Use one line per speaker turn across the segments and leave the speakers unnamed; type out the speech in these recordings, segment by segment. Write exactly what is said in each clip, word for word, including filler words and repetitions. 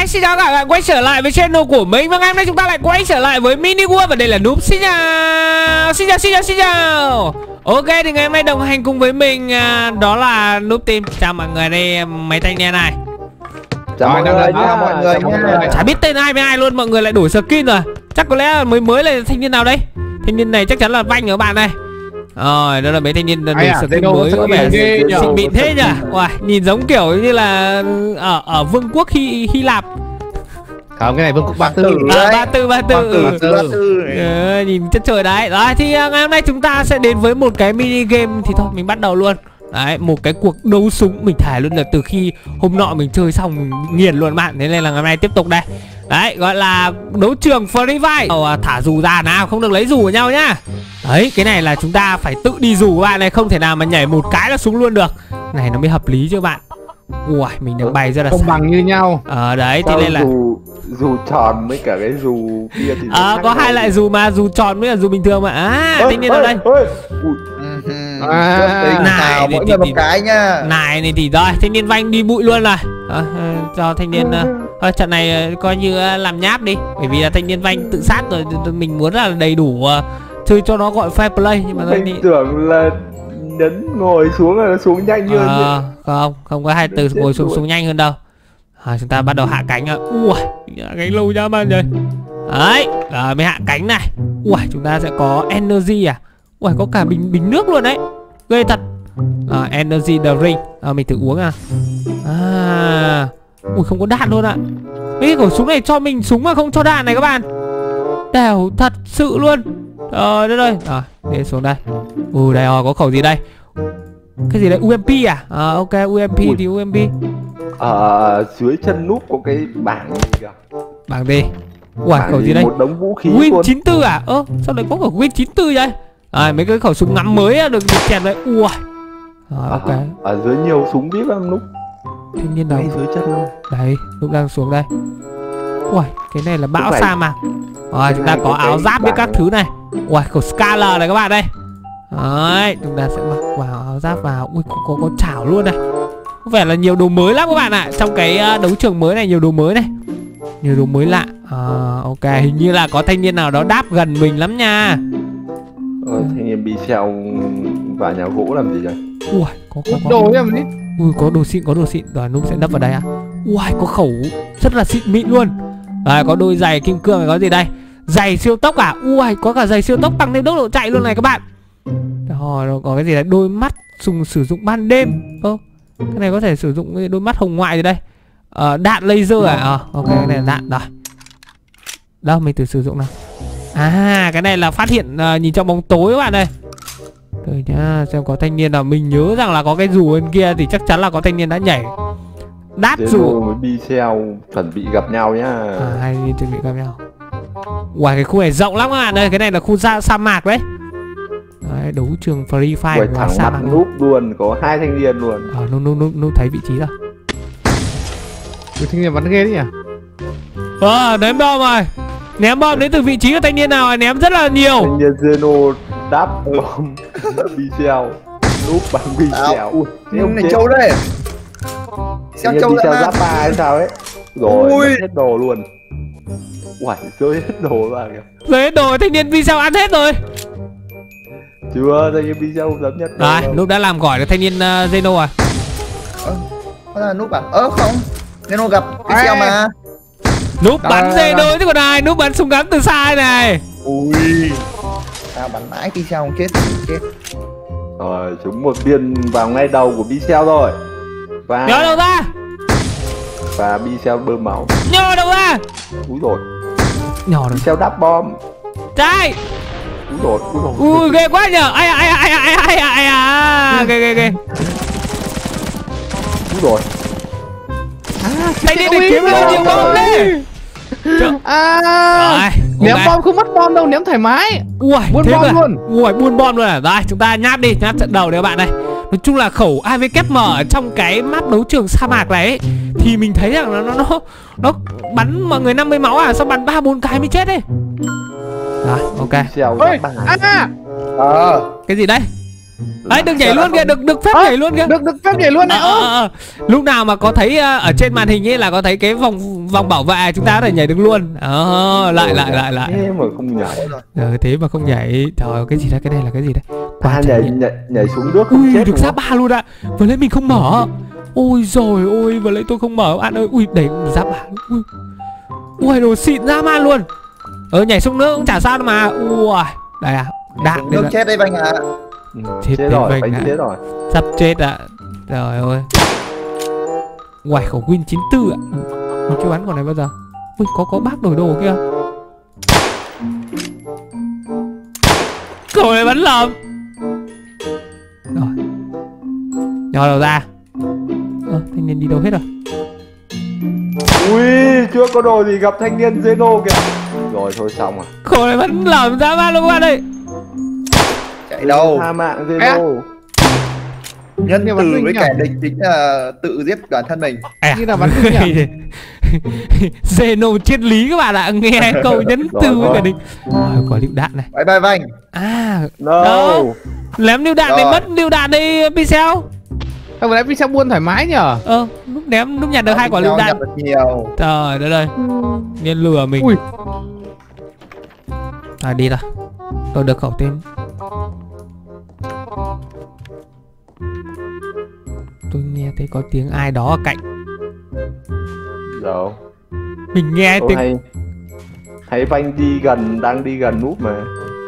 xin chào các bạn quay trở lại với channel của mình. Và ngày hôm nay chúng ta lại quay trở lại với Mini World. Và đây là Noob. Xin chào. Xin chào, xin chào, xin chào. Ok, thì ngày hôm nay đồng hành cùng với mình à, đó là Noob Team. Chào mọi người đây, mấy thanh niên này.
Chào mọi người nha, mọi người nha.
Chả biết tên ai với ai luôn, mọi người lại đổi skin rồi. Chắc có lẽ là mới mới là thanh niên nào đây? Thanh niên này chắc chắn là Vanh ở bạn này. Rồi, đó là mấy thanh niên đổi
à,
skin mới, có vẻ xịn mịn thế nhỉ. Wow, nhìn giống kiểu như là ở ở vương quốc Hy Hy Lạp.
Không, cái này vương quốc Ba Tư.
À, Ba Tư, Ba Tư. Ừ, nhìn chất trời đấy. Rồi thì ngày hôm nay chúng ta sẽ đến với một cái mini game, thì thôi mình bắt đầu luôn. Đấy, một cái cuộc đấu súng. Mình thề luôn là từ khi hôm nọ mình chơi xong mình nghiền luôn bạn. Thế nên là ngày hôm nay tiếp tục đây. Đấy, gọi là đấu trường Free Fire. Ờ, thả dù ra nào, không được lấy dù của nhau nhá. Đấy, cái này là chúng ta phải tự đi dù các bạn này. Không thể nào mà nhảy một cái là xuống luôn được. Này nó mới hợp lý chứ bạn. Ui, mình được bay ra là
không bằng như nhau.
Ờ, đấy, thế nên là
dù, dù tròn với cả cái dù kia thì
Ờ, à, có hai loại dù mà, dù tròn với là dù bình thường mà. À, thanh niên ở đây.
À,
này
mỗi người một cái nha.
Này này thì rồi, thanh niên Vanh đi bụi luôn rồi. À, cho thanh niên uh, trận này uh, coi như uh, làm nháp đi. Bởi vì là thanh niên Vanh tự sát rồi, mình muốn là đầy đủ uh, chơi cho nó gọi fair play. Nhưng mà
mình
đi...
tưởng là nhấn ngồi xuống là nó xuống nhanh hơn.
À, không, không có hai từ ngồi xuống xuống nhanh hơn đâu. À, chúng ta bắt đầu hạ cánh rồi. Ui, hạ cánh lâu ra mà rồi. Đấy, rồi mới hạ cánh này. Ui, chúng ta sẽ có energy à. Ui, có cả bình bình nước luôn đấy. Ghê thật. À, energy drink. À, mình thử uống à. À, ui, không có đạn luôn ạ. Mấy cái khẩu súng này cho mình súng mà không cho đạn này các bạn. Đèo thật sự luôn. Rồi, đây đây. Rồi, đi xuống đây. Ừ, đây rồi, có khẩu gì đây? Cái gì đấy, u em pê à? À, ok, u em pê. Ui. Thì u em pê.
Ở dưới chân núp có cái bảng gì kìa.
Bảng gì? Ui, khẩu gì đây?
Một đống vũ khí
Win
luôn.
chín tư à? Ơ, sao lại có khẩu Win chín tư vậy? À, mấy cái khẩu súng ngắm mới được chèn đấy. Ui. Rồi, ok.
À, ở dưới nhiều súng vip lắm núp.
Thanh niên đâu?
Ngay dưới chân luôn.
Đấy, lúc đang xuống đây. Ui, cái này là bão sa mạc. Rồi, chúng ta có áo giáp với các thứ này. Ui, khẩu Scalar này các bạn đây. Đấy, chúng ta sẽ mặc vào áo giáp vào. Ui, có, có, có chảo luôn này. Có vẻ là nhiều đồ mới lắm các bạn ạ. Trong cái đấu trường mới này nhiều đồ mới này. Nhiều đồ mới lạ. À, ok, hình như là có thanh niên nào đó đáp gần mình lắm nha.
Ờ, thanh niên bị xèo vào nhà gỗ làm gì vậy?
Ui, có, có, có
đồ em đi.
Ui, có đồ xịn, có đồ xịn. Rồi, Noob sẽ nấp vào đây à. Ui, có khẩu rất là xịn mịn luôn. Rồi, có đôi giày kim cương này, có gì đây? Giày siêu tốc à? Ui, có cả giày siêu tốc tăng thêm tốc độ chạy luôn này các bạn. Rồi, có cái gì đấy? Đôi mắt dùng sử dụng ban đêm. Ơ, cái này có thể sử dụng đôi mắt hồng ngoại gì đây? Ờ, đạn laser à? Ờ, ok, cái này là đạn rồi. Đâu, mình thử sử dụng nào. À, cái này là phát hiện uh, nhìn trong bóng tối các bạn ơi. Rồi nhá, xem có thanh niên nào. Mình nhớ rằng là có cái dù bên kia thì chắc chắn là có thanh niên đã nhảy. Đáp dù
với bi xeo chuẩn bị gặp nhau nhá.
À, hai thanh niên chuẩn bị gặp nhau. Wow, cái khu này rộng lắm các bạn ơi. Cái này là khu sa, sa mạc đấy. Đấy, đấu trường Free Fire
thẳng
sa mạc
núp luôn, có hai thanh niên luôn.
Ờ, núp núp núp núp thấy vị trí rồi.
Cái thanh niên bắn ghê đấy nhỉ.
Ờ, ném bom rồi. Ném bom đến từ vị trí của thanh niên nào ném rất là nhiều.
Thanh niên Zeno đáp bom bi xeo. Núp bắn bi xeo. Ui,
ông này trâu đây.
Xeo trâu giáp ba hay sao ấy. Rồi, mất hết đồ luôn. Uầy, rơi hết đồ ra kìa.
Rơi hết đồ, thanh niên video ăn hết rồi.
Chưa, thanh niên video không dám nhất.
Rồi, Noob đã làm gỏi được thanh niên uh, Zeno à?
Ơ, có là Noob à? Ơ không, Zeno gặp video mà.
Noob bắn Zeno chứ còn ai, Noob bắn súng ngắn từ xa này.
Ui, sao bắn mãi video không chết, chết.
Rồi, chúng một viên vào ngay đầu của Bicel rồi. Và
nhớ đâu ra?
Và Bicel bơm máu.
Nhớ đâu ra?
Úi rồi.
Nhỏ rồi.
Bicel đáp bom.
Trai.
Úi rồi, úi rồi.
Ui, ghê quá nhờ. Ai à, ai à, ai à, ai à, ai à, ai à. Ghê, ghê, ghê.
Úi rồi.
Thanh niên này kiếm được nhiều bom đấy.
À, ném bom không mất bom đâu, ném thoải mái.
Ui,
buôn bom rồi. Luôn.
Ui, buôn bom luôn à. Rồi, chúng ta nháp đi, nháp trận đầu đấy các bạn này. Nói chung là khẩu a vê ca em ở trong cái map đấu trường sa mạc này ấy, thì mình thấy rằng nó nó nó, nó bắn mọi người năm mươi máu à, sao bắn ba bốn cái mới chết đấy. Rồi, ok.
Ôi,
à,
ờ.
Cái gì đấy? Đấy, được nhảy luôn kìa, được được phép
à,
nhảy luôn kìa.
Được được phép nhảy luôn này.
À, à, à. Lúc nào mà có thấy uh, ở trên màn hình ấy là có thấy cái vòng vòng bảo vệ, chúng ta có thể nhảy được luôn. À, lại lại lại lại.
Thế mà không nhảy.
Ừ, thế mà không nhảy. Trời ơi, cái gì đấy, cái này là cái gì đấy?
À, nhảy, nhảy nhảy xuống nước không
ui,
chết.
Được giáp ba luôn ạ. Vừa lấy mình không mở. Ôi rồi ôi, vừa lấy tôi không mở bạn ơi. Ui, đấy giáp ba. Ui. Ui, đồ xịn dã man luôn. Ờ, nhảy xuống nước cũng chả sao đâu mà. Ui, đây à. Đạn
nước chết đấy Vanh à.
Ừ,
chết,
chết rồi,
Vanh
Vanh chết rồi.
Sắp chết ạ. À. Trời ơi. Uầy, khẩu Win chín tư ạ. Mình chưa bắn con này bao giờ. Ui, có có bác đổi đồ kia. Cậu này bắn lầm. Rồi. Nhò đầu ra. Ờ, thanh niên đi đâu hết rồi?
Ui, chưa có đồ gì gặp thanh niên Zeno kìa. Rồi thôi xong rồi.
Cậu này bắn lầm ra ba luôn các bạn ơi.
Chạy đâu?
Tha mạng Zeno.
Nhân từ với kẻ địch chính là tự giết bản thân mình.
À,
như là bắn nhỉ?
Zeno triết lý các bạn ạ. Nghe câu nhấn từ với kẻ địch. Rồi, có lựu đạn này.
Bye bye Vanh.
À,
No.
đó. Ném lựu đạn
Rồi.
này mất lựu đạn đi Pixel.
Sao vừa nãy Pixel buôn thoải mái nhở?
Ờ, lúc ném lúc nhặt được hai quả lựu đạn.
Nhặt được nhiều.
Trời đất ơi. Nhân lừa mình.
Ui.
À, đi rồi. Tôi được khẩu tên. Tôi nghe thấy có tiếng ai đó ở cạnh.
Đâu?
Mình nghe
Ô,
tiếng.
hay hay Vanh đi gần, đang đi gần núp mà.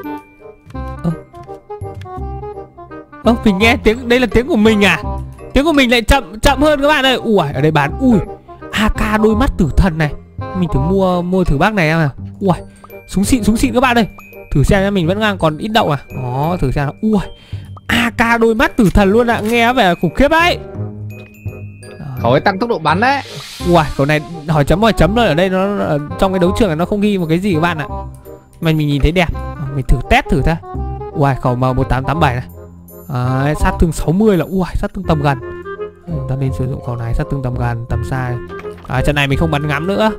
Ơ, mình nghe tiếng, đây là tiếng của mình à? Tiếng của mình lại chậm chậm hơn các bạn ơi. Ui, ở đây bán ui a ca đôi mắt tử thần này. Mình thử mua mua thử bác này em nào. Ui, súng xịn súng xịn các bạn ơi. Thử xem nha, mình vẫn đang còn ít đậu à. Đó, thử xem nào. Ui, a ca đôi mắt tử thần luôn ạ, à. Nghe vẻ khủng khiếp đấy.
Khẩu ấy tăng tốc độ bắn đấy.
Ui, cậu này hỏi chấm hỏi chấm rồi, ở đây nó ở trong cái đấu trường này nó không ghi một cái gì các bạn ạ. Mà mình nhìn thấy đẹp. Mình thử test thử thôi. Ui, khẩu M một tám tám bảy này. À, sát thương sáu mươi là ui, sát thương tầm gần. Chúng ta nên sử dụng khẩu này, sát thương tầm gần, tầm xa. À, trận này mình không bắn ngắm nữa.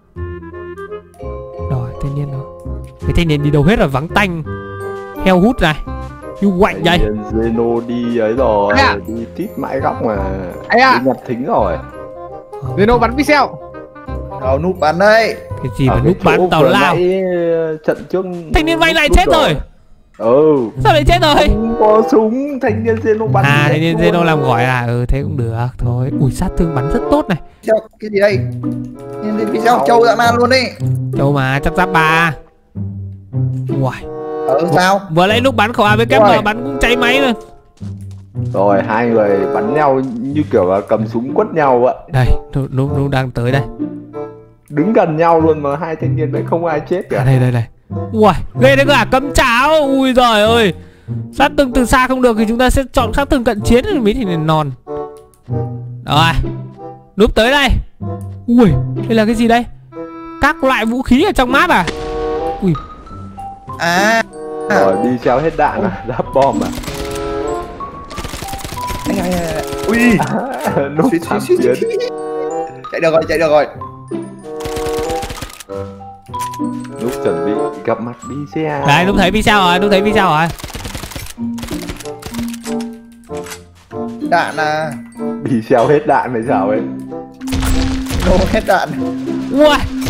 Rồi, thanh niên rồi. Cái thanh niên đi đâu hết rồi, vắng tanh. Heo hút này. Như quạnh vậy.
Zeno đi ấy rồi,
à?
đi tít mãi góc mà.
Ấy à?
Đi nhặt thính rồi.
Zeno bắn Pixel.
Đâu núp bắn đây.
Cái gì mà
Ở
lúc
cái chỗ
bắn tào
vừa
lao.
nãy, trận trước
Thanh niên vay lại
núp
chết rồi.
Ừ.
Sao lại chết rồi?
Không có súng, thanh niên Zeno bắn.
À, thanh niên Zeno
luôn.
làm gọi à. Ừ, thế cũng được. Thôi, ui, sát thương bắn rất tốt này.
Sao cái gì đây? Nhân đi Pixel trâu dã man luôn đi.
Đâu mà, chắc giáp ba. Uầy.
Ừ sao?
Vừa lấy lúc bắn khẩu a vê kép em bắn cũng cháy máy rồi.
Rồi hai người bắn nhau như kiểu là cầm súng quất nhau vậy.
Đây, nó, nó, nó đang tới đây.
Đứng gần nhau luôn mà hai thanh niên đấy không ai chết cả.
À, đây đây đây. Uầy, ghê đấy cả, cấm cháo. Ui giời ơi. Sát thương từ xa không được thì chúng ta sẽ chọn sát thương cận chiến thì mới thì non. Rồi. Núp tới đây. Ui, đây là cái gì đây? Các loại vũ khí ở trong map à? Ui.
À.
Rồi đi treo hết đạn à, giáp bom à.
Ai, ai, ai. Ui.
Núp
Suýt,
tham
suýt,
chiến.
suýt. Chạy được rồi, chạy được rồi.
Núp chuẩn bị gặp mặt đi xe.
Đấy, Núp thấy video rồi, Núp video rồi.
Đạn à.
Đi treo hết đạn hay sao ấy.
Nổ hết đạn.
Ui.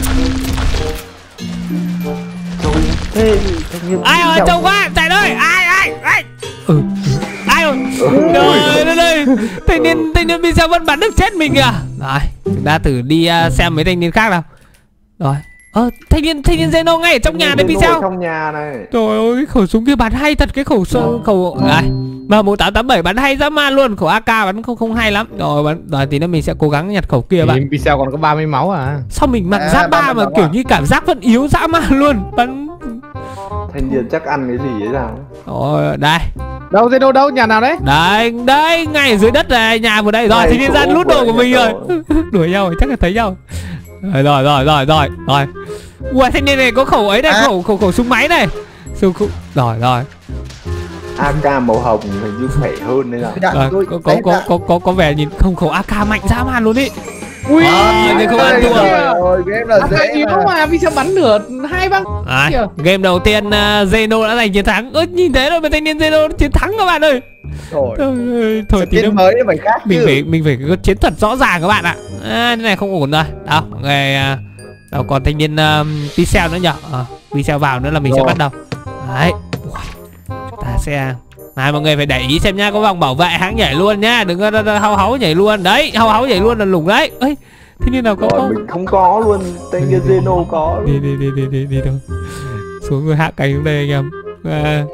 Trời thế thanh niên
Ai rồi, trông quá, chạy đây. Ai ai ai. Ừ. Ai rồi. Trời đất ơi. Thanh niên thanh niên video vẫn bắn được chết mình kìa. Rồi, chúng ta thử đi uh, xem mấy thanh niên khác nào. Rồi. Ơ, uh, thanh niên thanh niên Zeno ngay ở trong nhà đấy video.
trong nhà này.
Trời ơi, cái khẩu súng kia bắn hay thật, cái khẩu sơ, khẩu này M một tám tám bảy bắn hay dã man luôn, khẩu a ca bắn không không hay lắm. Rồi bắn rồi tí nữa mình sẽ cố gắng nhặt khẩu kia bạn.
Pixel còn có ba mươi máu à.
Sao mình mặc
À,
giáp ba mà
máu
kiểu
à?
như cảm giác vẫn yếu dã man luôn. Bắn.
Thanh niên chắc ăn cái gì ấy sao?
Rồi đây.
Đâu Zeno đâu, nhà nào đấy?
Đấy, đấy, ngay ở dưới đất này, nhà vừa đây. Rồi
Đây,
thì nhân gian
chỗ
lút đồ
của
của mình
nhà
rồi. Đuổi nhau rồi, chắc là thấy nhau. Rồi rồi rồi rồi rồi. Rồi. Ui, thanh niên này có khẩu ấy này,
À.
khẩu khẩu khẩu súng máy này. Súng khẩu. Rồi rồi.
a ca màu hồng hình như khỏe hơn đấy nào.
Đạn
Rồi,
tôi.
có có có có có có vẻ nhìn không, khẩu a ca mạnh dã man luôn ý.
Ui,
À, nhưng không ăn thua.
Rồi, game là
à,
dễ
yếu
mà.
mà Pixel bắn nửa hai băng.
Đấy,
Kìa.
game đầu tiên uh, Zeno đã giành chiến thắng. Ơ, nhìn thấy rồi, mà thanh niên Zeno chiến thắng các bạn ơi.
Rồi.
Thôi, thôi tí nữa
Chiến mới phải khác
mình
chứ.
phải mình phải có chiến thuật rõ ràng các bạn ạ. À, cái này không ổn rồi. Đâu, mọi người à, đâu còn thanh niên uh, pixel nữa nhở? À, pixel vào nữa là mình
Rồi.
sẽ bắt đầu. Đấy. Chúng ta sẽ này, mọi người phải để ý xem nhá, có vòng bảo vệ hãng nhảy luôn nhá, đừng có hau háu nhảy luôn. Đấy, hau háu nhảy luôn là lủng đấy. Ơi, thế nên nào có
Rồi
không?
mình không có luôn, tên kia Zeno có luôn.
Đi đi đi đi đi đi đâu. Xuống rồi hạ cánh xuống đây anh em. À,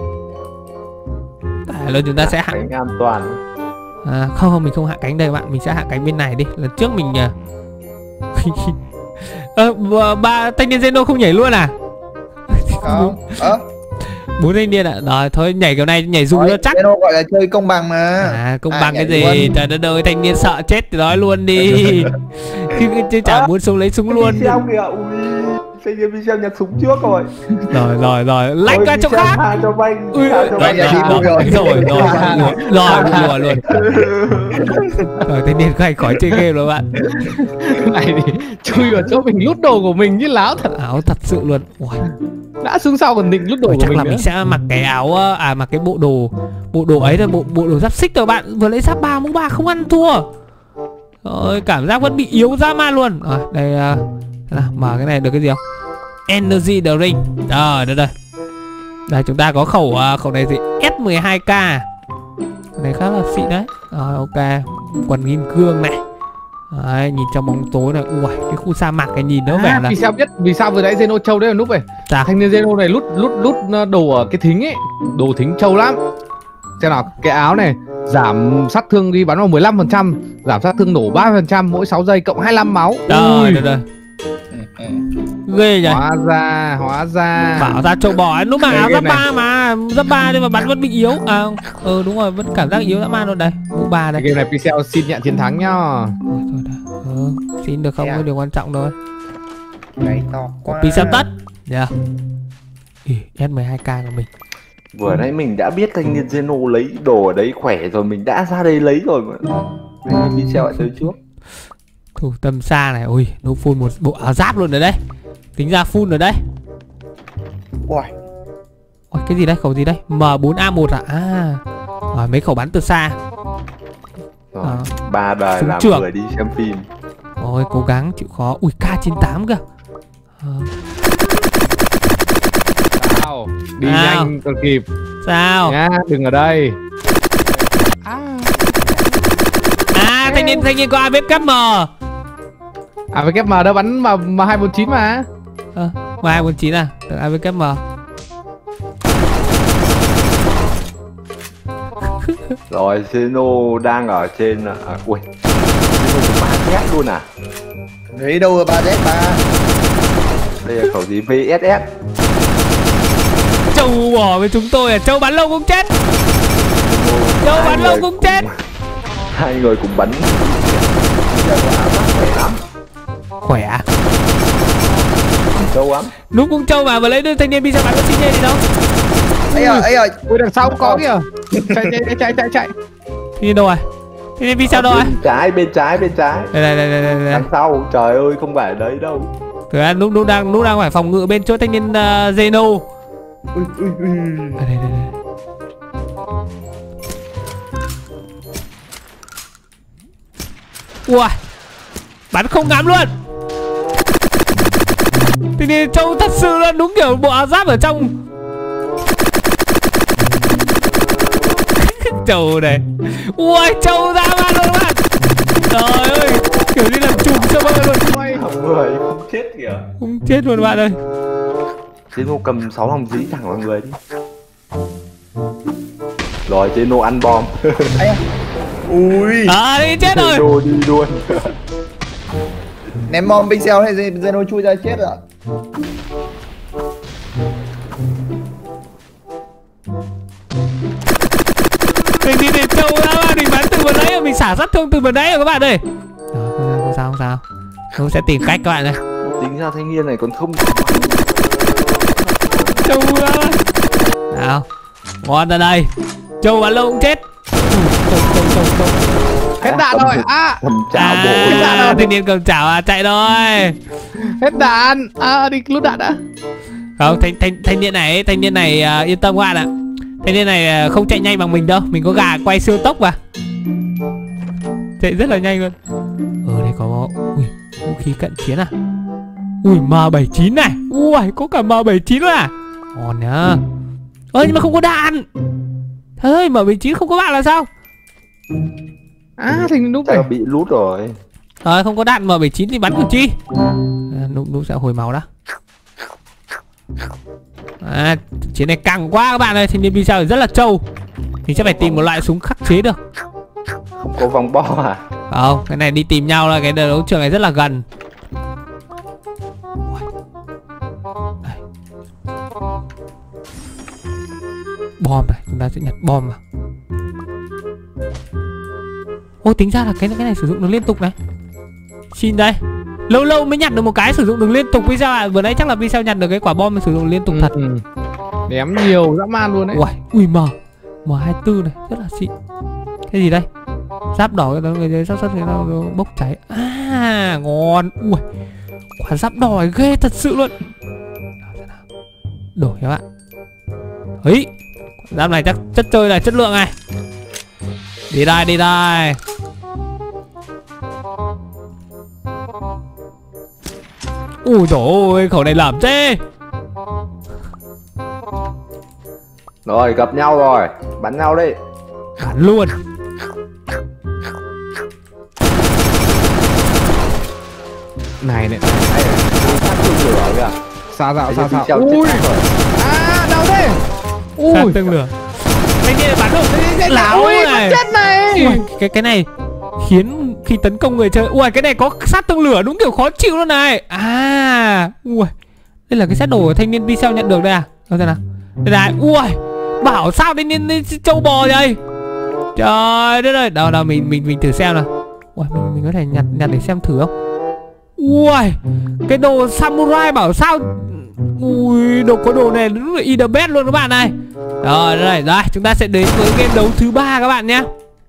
à, luôn chúng ta sẽ hạ
Cánh an toàn.
à, không không mình không hạ cánh đây các bạn, mình sẽ hạ cánh bên này đi. Lần trước mình à... ờ, ba thanh niên Zeno không nhảy luôn à?
Không. Ơ.
Bốn thanh niên ạ. À? Rồi thôi nhảy kiểu này nhảy dù cho chắc.
Zeno gọi là chơi công bằng mà.
À công
À,
bằng cái
nhảy
gì?
luôn.
Trời đất ơi, thanh niên sợ chết thì nói luôn đi. Chứ, chứ chả muốn xuống lấy súng luôn.
Pixel kìa, ui, thanh niên Pixel nhặt súng trước rồi.
Rồi rồi rồi, lách qua chỗ khác.
Tha cho banh,
Ui,
tha cho
rồi
banh.
rồi rồi rồi rồi rồi luôn. Rồi thanh niên khai khỏi chơi game rồi bạn.
Cái này thì chui vào chỗ mình lút đồ của mình như láo thật.
Áo thật sự luôn. Ui.
Đã xuống sau còn định lút đồ
Ôi,
của
chắc
mình
là
nữa.
mình sẽ mặc cái áo à mặc cái bộ đồ bộ đồ ấy là bộ bộ đồ giáp xích rồi bạn, vừa lấy giáp ba mũ ba không ăn thua. Rồi cảm giác vẫn bị yếu dã man luôn. Rồi đây uh, nào, mở cái này được cái gì không? Energy drink. Rồi đây đây. Đây chúng ta có khẩu uh, khẩu này gì? S mười hai K. Cái này khá là xịn đấy. Rồi ok. Quần kim cương này. Đấy, nhìn trong bóng tối này. Ui, cái khu sa mạc cái nhìn nó vẻ
À,
là
vì sao biết vì sao vừa nãy Zeno trâu đấy là núp này.
sao?
Thanh niên Zeno này lút lút lút đồ ở cái thính ấy, đồ thính trâu lắm. Xem nào, cái áo này giảm sát thương đi bắn vào mười lăm phần trăm, giảm sát thương nổ ba phần trăm mỗi sáu giây, cộng hai mươi lăm máu.
Rồi
Ui,
đây đây. Ghê nhỉ.
hóa ra hóa ra
Bảo ra châu bò ấy, lúc mà
Cái-
áo
cái
giáp
này.
ba mà giáp ba nhưng mà bắn vẫn bị yếu. À ừ đúng rồi, vẫn cảm giác yếu dã man luôn đây. Mũ ba đây.
cái game này Pixel xin nhận chiến thắng nhá.
Ôi, thôi đã. Ừ, xin được không
Thế à?
cái điều quan trọng thôi.
Cái to
Có
quá.
pixel tất. Yeah. Ý, S mười hai K của mình.
Vừa nãy mình đã biết thanh niên Zeno lấy đồ ở đấy khỏe rồi, mình đã ra đây lấy rồi mà. Thanh niên Pixel lại tới trước.
Thủ tầm xa này, ui, nó full một bộ áo giáp luôn rồi đấy. Tính ra full rồi đấy.
Ui.
Ôi, cái gì đây, khẩu gì đây? M bốn A một à? À. Rồi, mấy khẩu bắn từ xa.
Rồi,
À.
ba đời
Súng
làm
trường.
người đi xem phim.
Ôi, cố gắng chịu khó. Ui, K chín tám kìa. À.
Sao? Đi
Nào.
nhanh còn kịp
Sao?
nhá, đừng ở đây. À,
À, thanh niên thanh niên có ai biết cấp M?
à với kép M đã bắn mà mà hai bốn chín mà.
Ờ, ngoài hai bốn chín à? Được ai với cấp M?
Rồi Zeno đang ở trên à, ui, Zeno ba Z luôn à?
Đấy đâu rồi ba Z ba.
Đây là khẩu gì vê ét ét.
Châu bỏ với chúng tôi à? Châu bắn lâu cũng chết. Châu
Hai
bắn lâu
người
cũng chết.
Hai người cùng bắn. Giờ có áo giáp khỏe lắm,
Khỏe à?
châu lắm.
Lúc cũng Châu mà vừa lấy đứa thanh niên đi ra bắn có xin gì đâu.
Ấy ơi, ấy ơi.
Ui đằng sau cũng có kìa. Chạy chạy chạy chạy chạy.
Đi đâu rồi? Thanh niên đi sao đâu rồi?
Bên trái, bên trái, bên trái.
Đây đây đây đây đây. đây.
Đằng sau, trời ơi không phải ở đấy đâu.
Thực ra lúc lúc đang lúc đang phải phòng ngự bên chỗ thanh niên uh, Zeno.
Ui, ui, ui.
À, đây đây đây. Ui, bắn không ngắm luôn. Thì thì Châu thật sự luôn, đúng kiểu bộ áo giáp ở trong. Châu này. Ui, Châu ra man luôn các bạn. Trời ơi, kiểu như làm chùm cho mọi luôn.
Mọi người không chết kìa.
Không chết luôn bạn ơi.
Zeno cầm sáu lòng dĩ thẳng mọi người đi. Rồi Zeno ăn bom.
Ấy à. Ui.
À đi chết rồi.
Zeno đi luôn.
Ném bom pixel hay Zeno chui ra chết rồi.
Mình đi để Châu ra mà mình bắn từ vừa nãy rồi, mình xả sát thương từ vừa nãy rồi các bạn ơi. Rồi, không sao không sao. Tôi sẽ tìm cách các bạn ơi.
Tính ra thanh niên này còn không.
Châu ra. Nào. Ngon ra đây. Châu bắn lâu cũng chết. Châu châu châu châu.
Hết đạn rồi. À,
Thầm chào
À,
bộ.
thanh niên cầm chảo à, chạy thôi.
hết đạn. À đi lút đạn đã.
Không, thanh thanh thanh niên này, thanh niên này uh, yên tâm các bạn ạ. Thế nên này không chạy nhanh bằng mình đâu. Mình có gà quay siêu tốc mà. Chạy rất là nhanh luôn. Ở đây có ui, vũ khí cận chiến à. Ui M bảy mươi chín này. Ui có cả M bảy mươi chín luôn à. Ngon nhá. Ơ nhưng mà không có đạn. Trời ơi M bảy mươi chín không có bạn là sao?
À Thành núp
Chắc
này.
là bị lút rồi.
Rồi không có đạn M bảy mươi chín thì bắn kiểu chi. À, núp núp sẽ hồi máu đã. À, chiến này căng quá các bạn ơi. Thanh niên bi sao rất là trâu. Mình sẽ phải tìm một loại súng khắc chế được.
Không có vòng bo à?
Không, cái này đi tìm nhau là cái đấu trường này rất là gần. Đây. Bom này, chúng ta sẽ nhặt bom vào. Ôi tính ra là cái cái này sử dụng được liên tục này. Xin đây. Lâu lâu mới nhặt được một cái sử dụng được liên tục. Vì sao ạ? À? Vừa nãy chắc là vì sao nhặt được cái quả bom sử dụng liên tục thật.
Ừ. Ném nhiều dã man luôn đấy.
Ui, ui M M hai mươi tư này, rất là xịn. Cái gì đây? Giáp đỏ cái đó người sắp sắp nó bốc cháy. À, ngon. Ui. Quả giáp đỏ này ghê thật sự luôn. Đổi các bạn. Ấy. Giáp này chắc chất chơi này, chất lượng này. Đi đây, đi đây. Ui dồi ôi, khẩu này lởm thế.
Rồi gặp nhau rồi, bắn nhau đi.
Bắn luôn.
Này này.
Hay là sát thương lửa kìa.
Sao sao sao
Sao
sao. Ui. À đâu thế. Ui.
Sát tương lửa. Cái kia bắn được. Láo này.
Chết này.
Ui, cái cái này khiến khi tấn công người chơi. Ui cái này có sát tương lửa đúng kiểu khó chịu luôn này. À. Ui. Đây là cái set đồ của thanh niên bi sao nhận được đây à? Đâu thế nào? Đây này. Ui. Bảo sao thanh niên châu bò vậy? Trời đất ơi. Đâu đâu mình mình mình thử xem nào. Ui mình mình có thể nhặt nhặt để xem thử không? Ui. Cái đồ samurai bảo sao. Ui đồ có đồ này đúng là in the best luôn các bạn này. Rồi đây đây chúng ta sẽ đến với game đấu thứ ba các bạn nhé.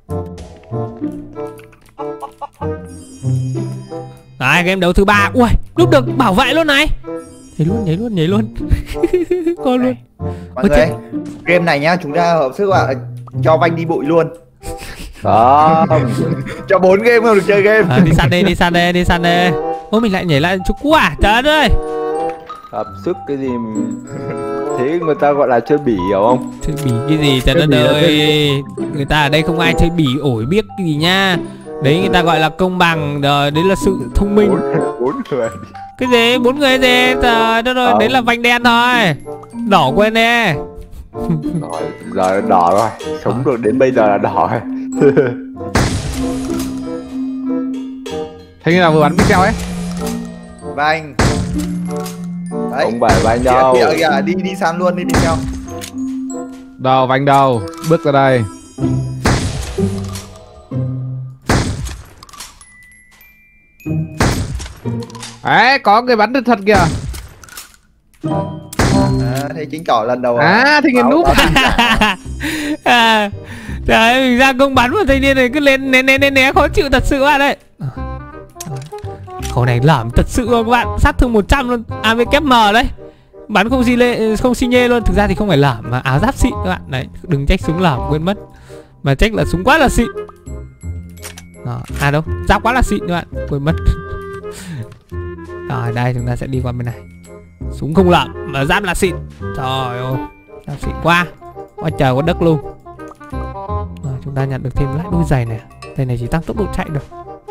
Đấy game đấu thứ ba. Ui lúc được bảo vệ luôn này. Nhảy luôn nhảy luôn nhảy luôn. Con luôn.
Mọi người, game này nhá, chúng ta hợp sức ạ, cho Vanh đi bụi luôn.
Đó.
Cho bốn game không được chơi game.
À, đi săn đi đi săn đi đi săn đi. Ôi mình lại nhảy lại chỗ cũ à? Trời đất ơi.
Hợp sức cái gì mà... Thế người ta gọi là chơi bỉ hiểu không?
Chơi bỉ cái gì trời đất ơi. Người ta ở đây không ai chơi bỉ ổi biết cái gì nha. Đấy người ta gọi là công bằng. Rồi đấy là sự thông minh.
Bốn người.
Cái gì? Bốn người gì? Trời đất ơi, đấy là vành đen thôi. Đỏ quên đi.
Rồi, giờ đỏ rồi. Sống được đến bây giờ là đỏ rồi.
Thế như là vừa bắn pixel ấy.
Vanh. Đấy.
Không phải Vanh đâu.
Kìa, kìa, đi đi săn luôn đi đi theo.
Đầu Vanh đầu. Bước ra đây. Đấy, có người bắn được thật kìa.
À, thế chính tỏ lần đầu.
À, thì nghiền núp
à, trời mình ra công bắn một thanh niên này cứ lên né né né né khó chịu thật sự bạn đấy. Khẩu này lởm thật sự luôn các bạn, sát thương một trăm luôn. a vê ép em đấy. Bắn không xi lê không xi nhê luôn, thực ra thì không phải lởm mà áo giáp xịn các bạn. Đấy, đừng trách súng lởm quên mất. Mà trách là súng quá là xịn. Đó, à đâu, giáp quá là xịn các bạn, quên mất. Rồi đây chúng ta sẽ đi qua bên này. Súng không lợm mà giáp là xịn. Trời ơi, giáp xịn quá. Quá trời quá đất luôn. Rồi chúng ta nhận được thêm lại đôi giày này. Giày này chỉ tăng tốc độ chạy được.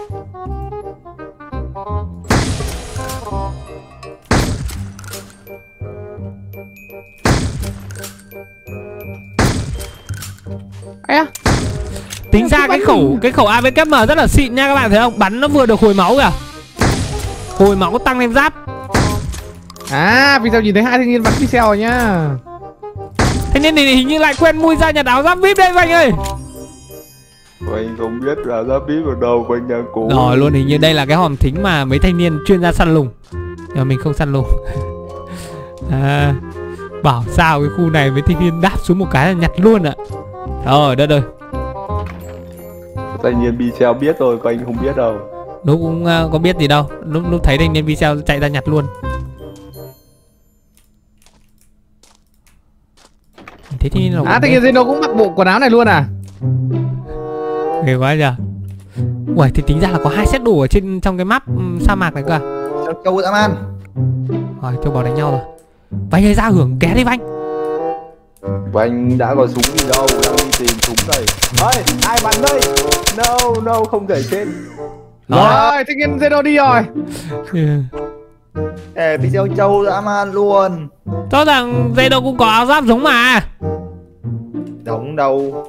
à.
Tính ra cái khẩu cái khẩu a vê ép em rất là xịn nha các bạn thấy không? Bắn nó vừa được hồi máu kìa. Hồi máu tăng lên giáp.
À, vì sao nhìn thấy hai thanh niên bắn pixel rồi nhá.
Thanh niên này hình như lại quen mui ra nhà áo giáp vê i pê đây Vanh ơi.
Vanh không biết là giáp vê i pê ở đâu, Vanh đang cố.
Rồi luôn, hình như đây là cái hòm thính mà mấy thanh niên chuyên ra săn lùng. Nhưng mà mình không săn lùng. À, bảo sao cái khu này mấy thanh niên đáp xuống một cái là nhặt luôn ạ. Trời đất ơi.
Thanh niên Bicel biết thôi, Vanh không biết đâu.
Nó cũng uh, có biết gì đâu. Lúc lúc thấy thanh niên Bicel chạy ra nhặt luôn. thế thì nó
À, thế kia Zeno cũng mặc bộ quần áo này luôn à?
ghê quá nhờ. Ui, thì tính ra là có hai set đồ ở trên trong cái map um, sa mạc này cơ à?
Sao châu dã man.
Rồi, châu bò đánh nhau rồi. Vanh ơi, ra hưởng ké đi Vanh.
Vanh đã có súng gì đâu, đang đi tìm súng đây. Ơi, ai bắn đây? No, no, không thể chết.
Rồi, thế kia Zeno đi rồi.
Ừ.
Ê, video châu dã man luôn.
Rõ ràng Zeno cũng có áo giáp giống mà.
Đóng đâu.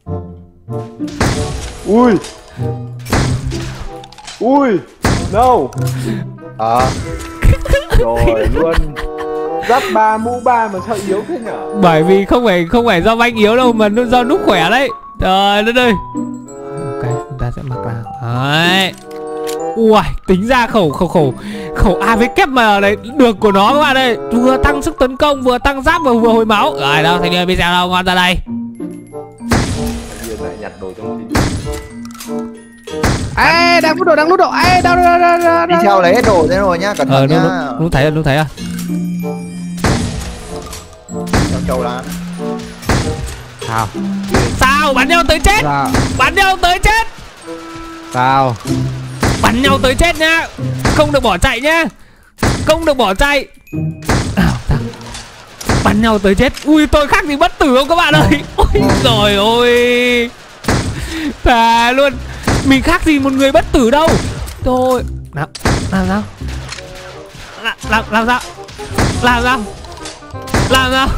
Ui. Ui. No. À. Rồi luôn. Giáp ba mũ ba mà sao yếu thế nhở?
Bởi vì không phải không phải do Vanh yếu đâu mà nó do núp khỏe đấy. Trời đất ơi. Ok, chúng ta sẽ mặc vào. Đấy. Ui, tính ra khẩu khẩu khẩu khẩu a vê kép em này được của nó các bạn ơi, vừa tăng sức tấn công, vừa tăng giáp và vừa hồi máu. Rồi đâu, thành video đâu, ngon ra đây.
Thanh niên lại nhặt đồ trong gì?
Ê, đang lút đồ, đang lút đồ. Ê, đâu đâu đâu đâu.
Đi theo lấy hết đồ thế rồi nhá, cẩn
Ờ,
thận
lúc,
nhá.
lúc, lúc thấy rồi, lúc thấy rồi.
Theo châu là.
Sao?
Sao bắn nhau tới chết,
Sao?
bắn nhau tới chết,
Sao?
bắn nhau tới chết nhá, không được bỏ chạy nhá, không được bỏ chạy. À, bắn nhau tới chết. Ui, tôi khác gì bất tử không các bạn ơi. Ôi trời ơi, thà luôn, mình khác gì một người bất tử đâu. Tôi nào, làm sao, làm làm làm sao, làm sao, làm sao.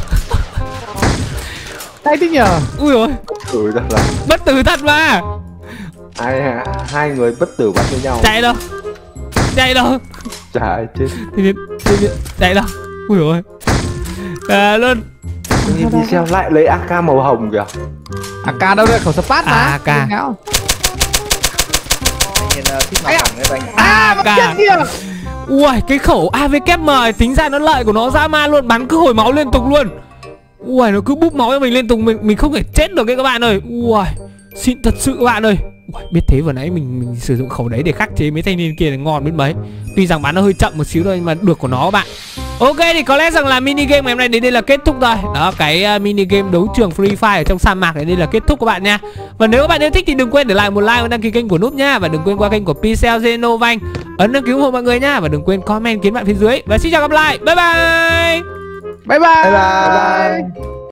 Hay thế nhờ.
Ui rồi,
Ừ, thật là
bất tử thật mà.
hai hai người bất tử bắn với nhau.
Chạy đâu, chạy đâu,
Chả ai chết.
thì đi, đi, đi, chạy đâu. Ui rồi, à, luôn.
Nhìn đi xem lại lấy a ca màu hồng kìa.
a ca đâu đây, khẩu spat mà.
a ca.
Thanh niên uh, thích mặc cái Vanh.
À, mà chết kìa.
Ui, cái khẩu a vê kép em tính ra nó lợi của nó dã man luôn, bắn cứ hồi máu liên tục luôn. Ui, nó cứ búp máu cho mình liên tục, mình mình không thể chết được cái các bạn ơi. Ui, xịn thật sự các bạn ơi. Ui, biết thế vừa nãy mình mình sử dụng khẩu đấy để khắc chế mấy thanh niên kia là ngon biết mấy. Tuy rằng bắn nó hơi chậm một xíu thôi nhưng mà được của nó các bạn. Ok, thì có lẽ rằng là mini game ngày hôm nay đến đây là kết thúc rồi. Đó, cái uh, mini game đấu trường Free Fire ở trong sa mạc này đây là kết thúc các bạn nha. Và nếu các bạn yêu thích thì đừng quên để lại một like và đăng ký kênh của Núp nha. Và đừng quên qua kênh của Pixel, Zeno, Vanh ấn đăng ký ủng hộ mọi người nha. Và đừng quên comment kiến bạn phía dưới. Và xin chào gặp lại. Bye bye.
Bye bye.
Bye bye.